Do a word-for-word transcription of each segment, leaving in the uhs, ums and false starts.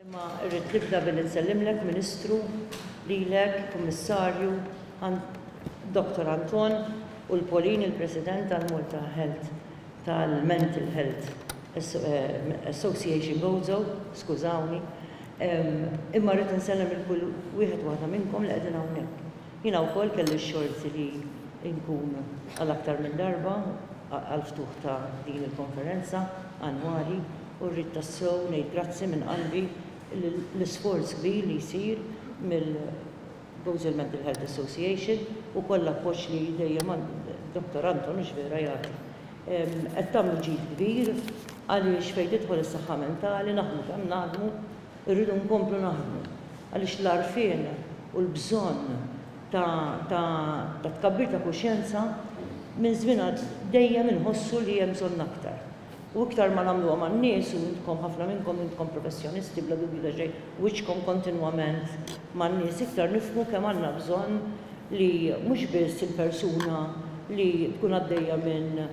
Imma rrid nibda billi nsellimlek Ministru, lilek, Kummissarju, Doktor Anton u l-Pauline, il-President tal-Malta Health, tal-Mental Health Association Gozo, skużawni. Imma rrid nsellem il-kull wieħed waħda minnkom li qegħdin hawnhekk. Jiena wkoll kelli x-xorti li nkun għal aktar minn darba għal-ftuħ ta' din il-konferenza annwali u rrid tassew ngħid grazzi minn qalbi l-isforz kbir li jsir mill-Gozo Mental Health Association u koll appoġġ li dejjem Doktor Anton u x'vera jagħti. Qed tagħmlu ġid kbir għaliex fejn tidħol is-saħħa mentali naħdmu kemm naħdmu irridu nkomplu naħdmu għaliex l-għarfien u l-bżonn ta' tkabbir ta' kuxjenza minn żmien dejjem inħossu li hemm bżonn aktar. U iktar ma nagħmluha man-nies u intkom ħafna minnkom intkom professjonisti bla dubju ta' xejn wiċċkom kontinwament man-nies iktar nifhmu kemm għandna bżonn li mhux biss il-persuna li tkun għaddejja minn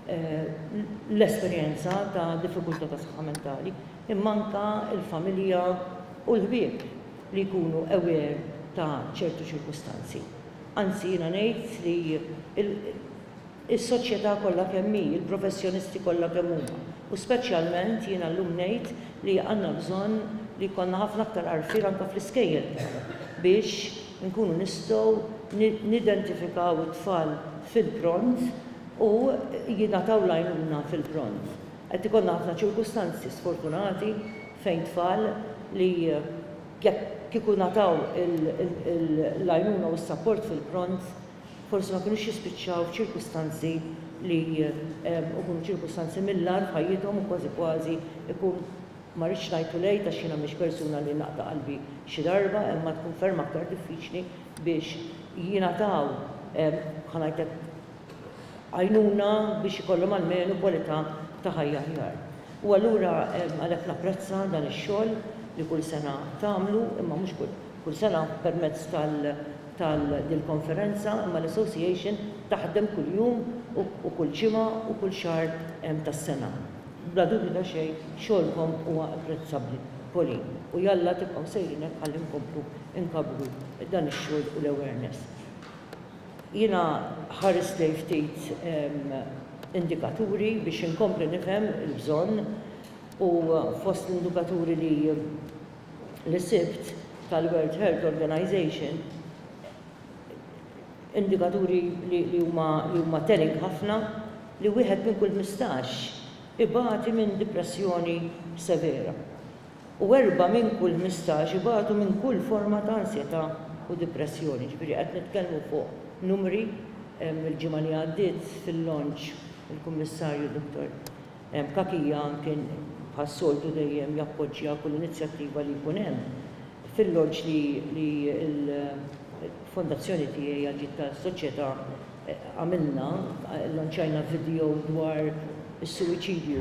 l-esperjenza ta' diffikultà ta' saħħa mentali, imma anke l-familja u l-ħbieb li jkunu aware ta' ċertu ċirkustanzi. Anzi jiena ngħid li is-soċjetà kollha kemm hi, il-professjonisti kollha kemm huma, u speċjalment jiena llum ngħid li għandna bżonn li jkollna ħafna aktar għarfien anke fl-iskejjel biex nkunu nistgħu nidentifikaw it-tfal fil-pront u jingħataw l-għajnuna fil-pront. Qed ikollna ħafna ċirkustanzi sfortunati fejn tfal li kieku nataw l-għajnuna u s-sapport fil-pront forsi ma kienux jispiċċaw f'ċirkustanzi li ikunu ċirkustanzi mill-ar f'ħajjithom u kważi kważi ikun ma rridx ngħidu lejn għax jiena mhix persuna li naqta' qalbi xi darba imma tkun ferm aktar diffiċli biex jingħataw ħanajtek għajnuna biex ikollhom almenu kwalità ta' ħajja aħjar. U allura għalhekk napprezza dan ix-xogħol li kull sena tagħmlu imma mhux kull sena permezz tal- tal-konferenza imma l-Association taħdem kull jum u kull ġimgħa u kull xahar tas-sena. Bla dubju ta' xejn xogħolkom huwa apprezzabbli, Pauline. U jalla tibqgħu sejrin hekk ħalli nkomplu nkabbru dan ix-xogħol u l-awareness. Jiena ħares lejn ftit indikaturi biex inkompli nifhem il-bżonn u fost l-indikaturi li li sibt tal-World Health Organization indikaturi li huma telling ħafna li wieħed minn kull mistax ibati minn depressjoni severa. U erba' minn kull mistax ibatu minn kull forma ta' ansjetà u depressjoni. Ġifieri qed nitkellmu fuq numri il-ġimgħa li għaddiet fil-launch il-Kummissarju Doktor Kakija kien bħas-soltu dejjem jappoġġja kull inizjattiva li jkun hemm. Fil-launch li il-fondazzjoni tiegħi għal-ġid tas-soċjetà għamilna, lanċajna video dwar is-suwiċidju.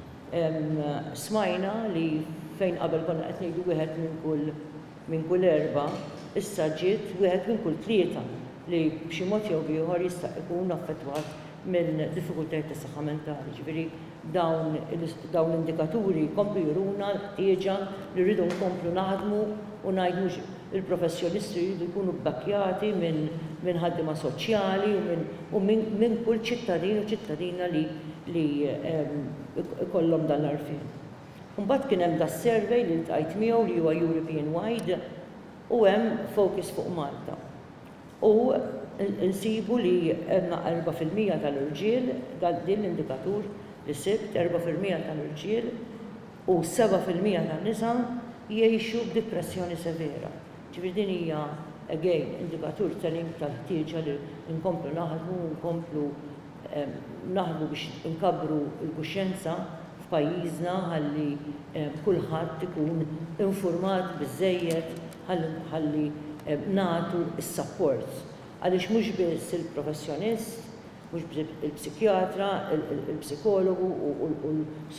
Smajna li fejn qabel konna qed ngħidu wieħed minn kull minn kull erba' issa ġiet wieħed minn kull tlieta li b'xi mod jew ieħor jista' jkun affettwat minn diffikultajiet ta' saħħa mentali. Ġifieri dawn l-indikaturi jkomplu juruna l-ħtieġa li rridu nkomplu naħdmu u ngħidu il-professjonisti jridu jkunu bbakkjati minn ħaddiema soċjali u minn kull ċittadin u ċittadina li ikollhom dan l-għarfien. Imbagħad kien hemm das-survey li ltqajt miegħu li huwa European wide u hemm focus fuq Malta. U insibu li hemm erba' fil-mija tal-irġiel din l-indikatur li sibt erba' fil-mija tal-irġiel u seba' fil-mija tan-nisa jgħixu b'depressjoni severa. Ġifieri din hija again indikatur tal-ħtieġa li nkomplu naħdmu nkomplu naħdmu biex inkabbru l-kuxjenza f'pajjiżna ħalli kulħadd ikun infurmat biżżejjed ħalli nagħtu s-support. Għaliex mhux biss il-professjonist, mhux biss il-psikjatra, il-psikologu u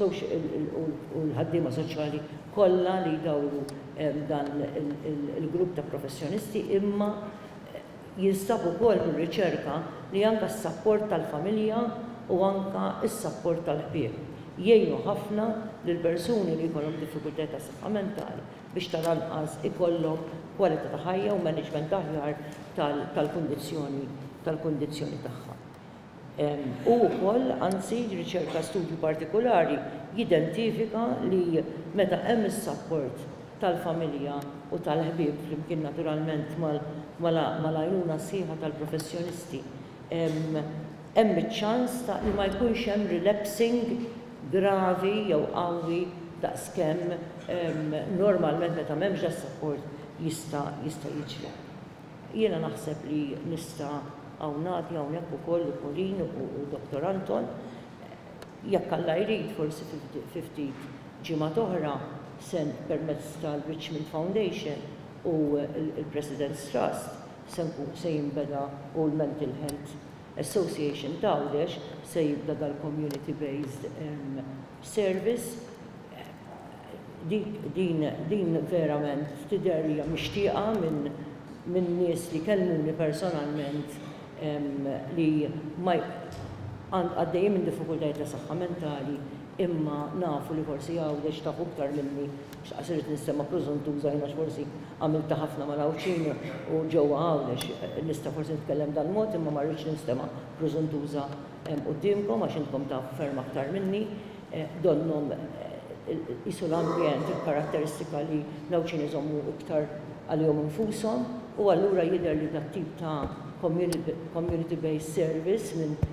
l-ħaddiema soċjali kollha li jdawru dan il-grupp ta' professjonisti imma jinstabu wkoll mir-riċerka li anke s-sapport tal-familja u anke s-sapport tal-ħbieb. Jgħinu ħafna lill persuni li jkollhom diffikultà ta' saħħa mentali biex tal-anqas ikollhom kwalità ta' ħajja u management aħjar tal-kundizzjoni tal-kundizzjoni tagħha. U wkoll anzi riċerka studju partikolari jidentifika li meta hemm is-support tal-familja u tal-ħbieb flimkien naturalment mal-għajnuna sħiħa tal-professjonisti hemm iċ-ċans ta' li ma jkunx hemm relapsing gravi jew qawwi daqskemm normalment meta m'hemmx da support jista' jista' jiġri. Jiena naħseb li nista' hawn nagħti hawnhekk ukoll Pauline u Doktor Anton jekk Alla jrid forsi ftit ġimgħat oħra se permezz tal-Richmond Foundation u l-President's Trust se jinbeda u l-Mental Health Association Dawdex se jibda dal-community-based service. Din verament tidher hija mixtieqa minn nies li kellmuni personalment li ma għaddejjin minn diffikultajiet ta' saħħa mentali imma nafu li forsi Għawdex taħu iktar minni x'qasirt nistema' Preżuntuża jiena forsi għamilta ħafna mal-Awċini u ġewwa Għawdex nista' forsi nitkellem dal-mod imma ma rridx nistema' Preżuntuża qudiemkom għax intkom tafu ferm aktar minni donnom isu l-ambjent, il-karatteristika li l-Awċini żommu iktar għalihom infushom u allura jidher li dat tip ta' community-based service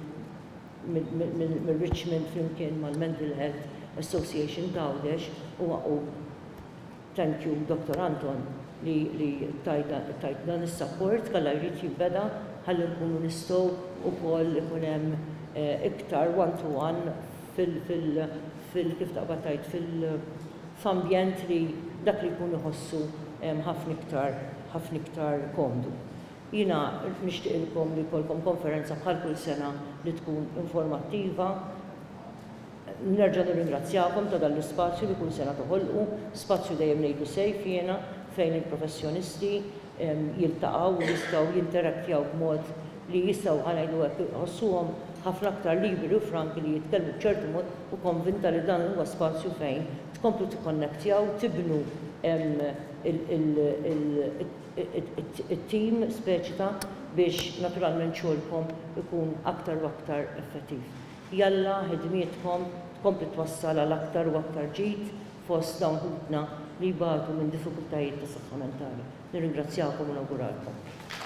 minn Richmond flimkien mal-Mental Health Association Dawdex u thank you Doktor Anton li tajt dan is-support kollha jrid jinbeda ħalli nkunu nistgħu wkoll ikun hemm iktar one to one fil kif taqbad tajt fil-ambjent li dak li jkun iħossu ħafna iktar ħafna iktar komdu. Jiena nixtieqilkom li jkollkom konferenza bħal kull sena li tkun informattiva. Nerġa' nirringrazzjakom ta' dan l-ispazju li kull sena toħolqu, spazju dejjem ngħidu sejf jiena fejn il-professjonisti jiltaqgħu u jistgħu jinterattjaw b'mod li jistgħu ħanajdu hekk iħossuhom ħafna aktar liberi u franki li jitkellmu b'ċertu mod u konvinta li dan huwa spazju fejn tkomplu tikkonnettjaw, tibnu il-team speċita biex naturalment xogħolkom ikun aktar u aktar effettiv. Jalla ħidmietkom tkompli twassal għal aktar u aktar ġid fost dawn ħudna li jbagħtu minn diffikultajiet ta' saħħa mentali. Nirringrazzjakom u nawguralkom.